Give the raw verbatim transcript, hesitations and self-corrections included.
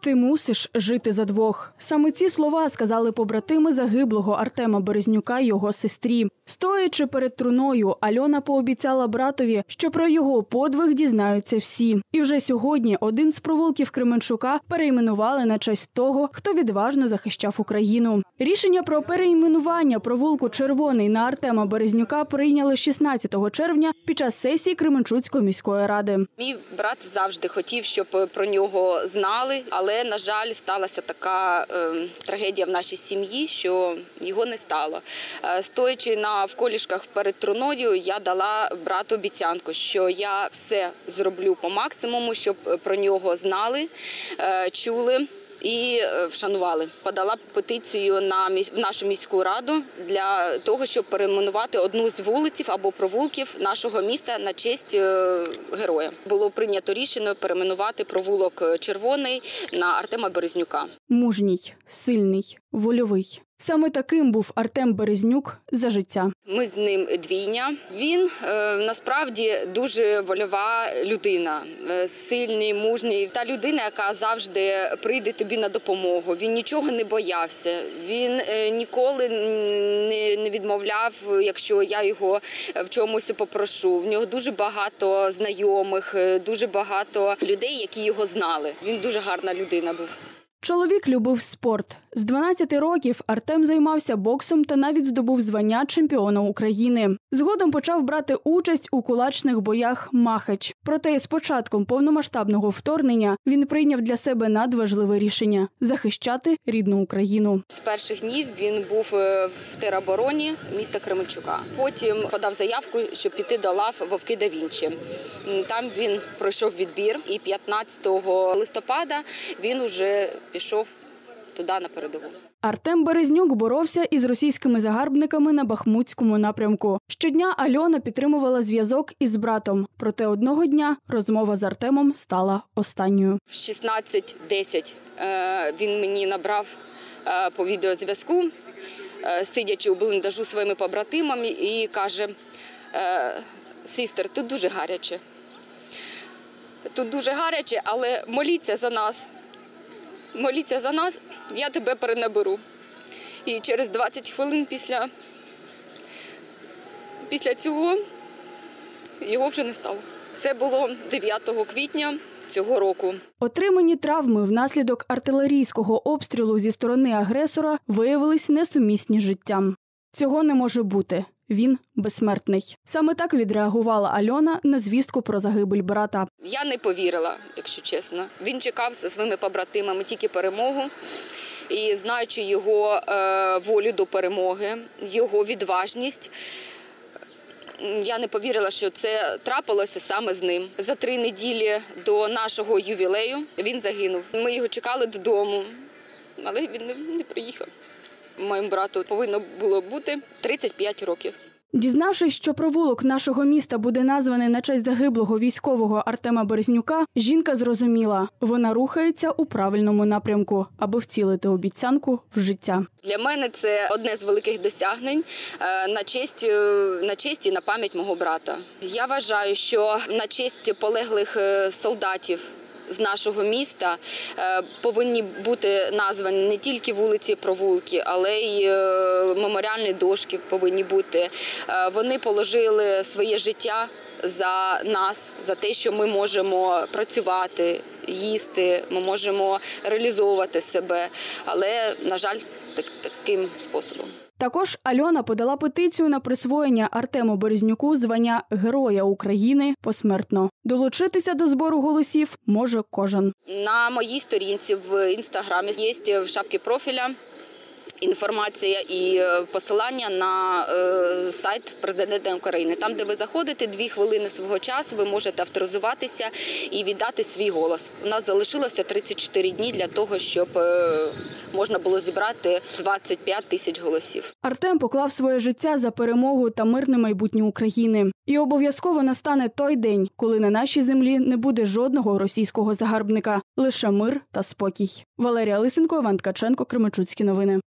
«Ти мусиш жити за двох». Саме ці слова сказали побратими загиблого Артема Березнюка й його сестрі. Стоячи перед труною, Альона пообіцяла братові, що про його подвиг дізнаються всі. І вже сьогодні один з провулків Кременчука перейменували на честь того, хто відважно захищав Україну. Рішення про перейменування провулку Червоний на Артема Березнюка прийняли шістнадцятого червня під час сесії Кременчуцької міської ради. Мій брат завжди хотів, щоб про нього знали, але, на жаль, сталася така е, трагедія в нашій сім'ї, що його не стало. Е, стоячи на вколішках перед труною, я дала брату обіцянку, що я все зроблю по максимуму, щоб про нього знали, е, чули і вшанували. Подала петицію на в нашу міську раду для того, щоб перейменувати одну з вулиць або провулків нашого міста на честь героя. Було прийнято рішення перейменувати провулок Червоний на Артема Березнюка. Мужній, сильний, вольовий. Саме таким був Артем Березнюк за життя. Ми з ним двійня. Він е, насправді дуже вольова людина, е, сильний, мужній. Та людина, яка завжди прийде тобі на допомогу. Він нічого не боявся. Він е, ніколи не, не відмовляв, якщо я його в чомусь попрошу. В нього дуже багато знайомих, дуже багато людей, які його знали. Він дуже гарна людина був. Чоловік любив спорт. З дванадцяти років Артем займався боксом та навіть здобув звання чемпіона України. Згодом почав брати участь у кулачних боях «Махач». Проте з початком повномасштабного вторгнення він прийняв для себе надважливе рішення – захищати рідну Україну. З перших днів він був в теробороні міста Кременчука. Потім подав заявку, щоб піти до лав Вовки да Вінчі. Там він пройшов відбір і п'ятнадцятого листопада він уже пішов туди на передову. Артем Березнюк боровся із російськими загарбниками на Бахмутському напрямку. Щодня Альона підтримувала зв'язок із братом. Проте одного дня розмова з Артемом стала останньою. В шістнадцять десять він мені набрав по відеозв'язку, сидячи у бліндажу своїми побратимами, і каже: «Сістер, тут дуже гаряче. Тут дуже гаряче, але моліться за нас. Моліться за нас, я тебе перенаберу». І через двадцять хвилин після, після цього його вже не стало. Це було дев'ятого квітня цього року. Отримані травми внаслідок артилерійського обстрілу зі сторони агресора виявились несумісні з життям. Цього не може бути. Він безсмертний. Саме так відреагувала Альона на звістку про загибель брата. Я не повірила, якщо чесно. Він чекав зі своїми побратимами тільки перемогу. І знаючи його е, волю до перемоги, його відважність, я не повірила, що це трапилося саме з ним. За три неділі до нашого ювілею він загинув. Ми його чекали додому, але він не, не приїхав. Моєму брату повинно було бути тридцять п'ять років. Дізнавшись, що провулок нашого міста буде названий на честь загиблого військового Артема Березнюка, жінка зрозуміла – вона рухається у правильному напрямку, аби втілити обіцянку в життя. Для мене це одне з великих досягнень на честь, на честь і на пам'ять мого брата. Я вважаю, що на честь полеглих солдатів з нашого міста повинні бути названі не тільки вулиці, провулки, але й меморіальні дошки повинні бути. Вони положили своє життя за нас, за те, що ми можемо працювати, їсти, ми можемо реалізовувати себе, але, на жаль, так, таким способом. Також Альона подала петицію на присвоєння Артему Березнюку звання Героя України посмертно. Долучитися до збору голосів може кожен. На моїй сторінці в Інстаграмі є в шапці профіля інформація і посилання на сайт Президента України. Там, де ви заходите, дві хвилини свого часу, ви можете авторизуватися і віддати свій голос. У нас залишилося тридцять чотири дні для того, щоб можна було зібрати двадцять п'ять тисяч голосів. Артем поклав своє життя за перемогу та мирне майбутнє України. І обов'язково настане той день, коли на нашій землі не буде жодного російського загарбника. Лише мир та спокій. Валерія Лисенко, Іван Ткаченко, Кременчуцькі новини.